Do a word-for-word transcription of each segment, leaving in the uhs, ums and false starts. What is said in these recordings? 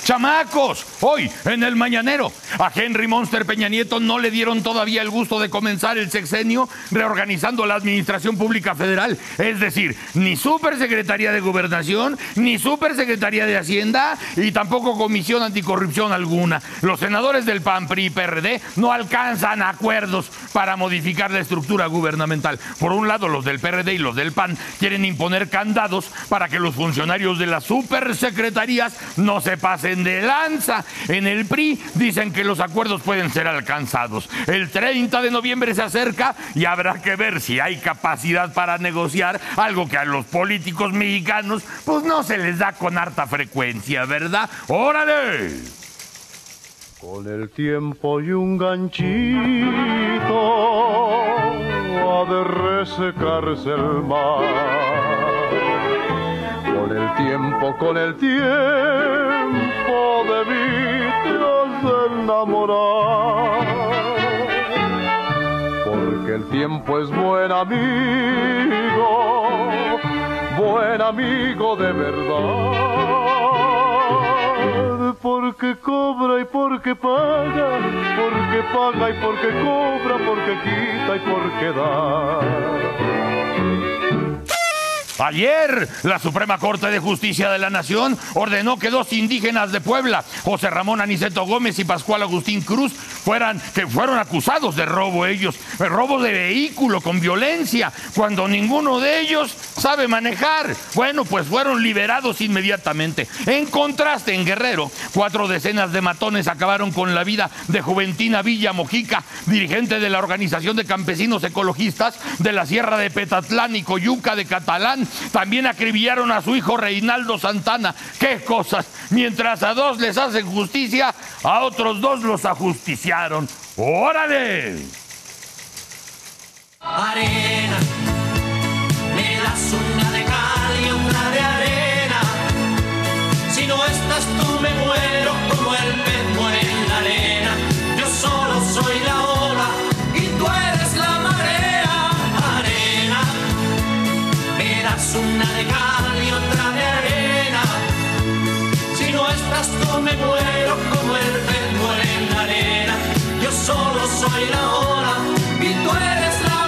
Chamacos, hoy en el Mañanero, a Henry Monster Peña Nieto no le dieron todavía el gusto de comenzar el sexenio reorganizando la administración pública federal. Es decir, ni Supersecretaría de Gobernación, ni Supersecretaría de Hacienda y tampoco Comisión Anticorrupción alguna. Los senadores del P A N, P R I y P R D no alcanzan acuerdos para modificar la estructura gubernamental. Por un lado, los del P R D y los del P A N quieren imponer candados para que los funcionarios de las supersecretarías no se pasen de lanza. En el P R I dicen que los acuerdos pueden ser alcanzados. El treinta de noviembre se acerca y habrá que ver si hay capacidad para negociar, algo que a los políticos mexicanos pues no se les da con harta frecuencia, ¿verdad? ¡Órale! Con el tiempo y un ganchito ha de resecarse el mar. Con el tiempo, con el tiempo debí de enamorar. Porque el tiempo es buen amigo, buen amigo de verdad. Porque cobra y porque paga, porque paga y porque cobra, porque quita y porque da. Ayer, la Suprema Corte de Justicia de la Nación ordenó que dos indígenas de Puebla, José Ramón Aniceto Gómez y Pascual Agustín Cruz, fueran, que fueron acusados de robo ellos, de robo de vehículo con violencia, cuando ninguno de ellos sabe manejar. Bueno, pues fueron liberados inmediatamente. En contraste, en Guerrero, cuatro decenas de matones acabaron con la vida de Juventina Villa Mojica, dirigente de la Organización de Campesinos Ecologistas de la Sierra de Petatlán y Coyuca de Catalán. También acribillaron a su hijo Reinaldo Santana. ¡Qué cosas! Mientras a dos les hacen justicia, a otros dos los ajusticiaron. ¡Órale! Arena, me das una de cal y una de arena. Si no estás tú me muero como el pez muere en la arena. Yo solo soy la ola y tú eres la marea. Arena, me das una de cal y otra de arena. Si no estás tú me muero como el pez muere en la arena. Yo solo soy la ola y tú eres la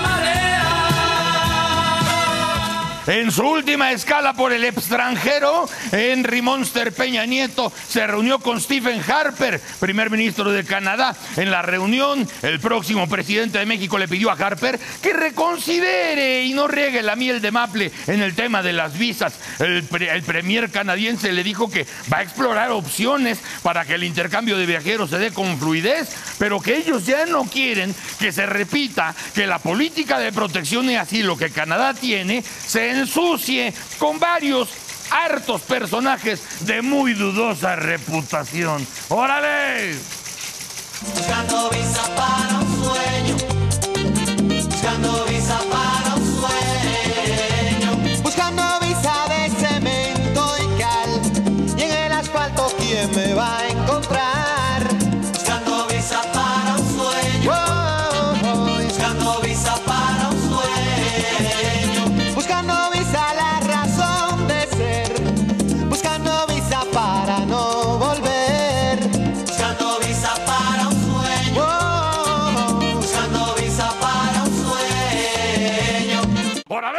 En su última escala por el extranjero, Henry Monster Peña Nieto se reunió con Stephen Harper, primer ministro de Canadá. En la reunión, el próximo presidente de México le pidió a Harper que reconsidere y no riegue la miel de maple en el tema de las visas. El, pre el premier canadiense le dijo que va a explorar opciones para que el intercambio de viajeros se dé con fluidez, pero que ellos ya no quieren que se repita que la política de protección y asilo que Canadá tiene se ensucie con varios hartos personajes de muy dudosa reputación. ¡Órale! Buscando visa para un sueño, buscando visa para un sueño, buscando visa de cemento y cal, y en el asfalto ¿quién me va a encontrar? buscando visa para un sueño, Oh, oh, oh. buscando visa para un sueño, Buscando visa la razón de ser, buscando visa para no volver, buscando visa para un sueño, oh, buscando visa para un sueño. ¡Órale!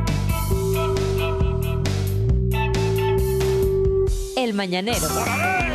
El Mañanero. ¡Órale!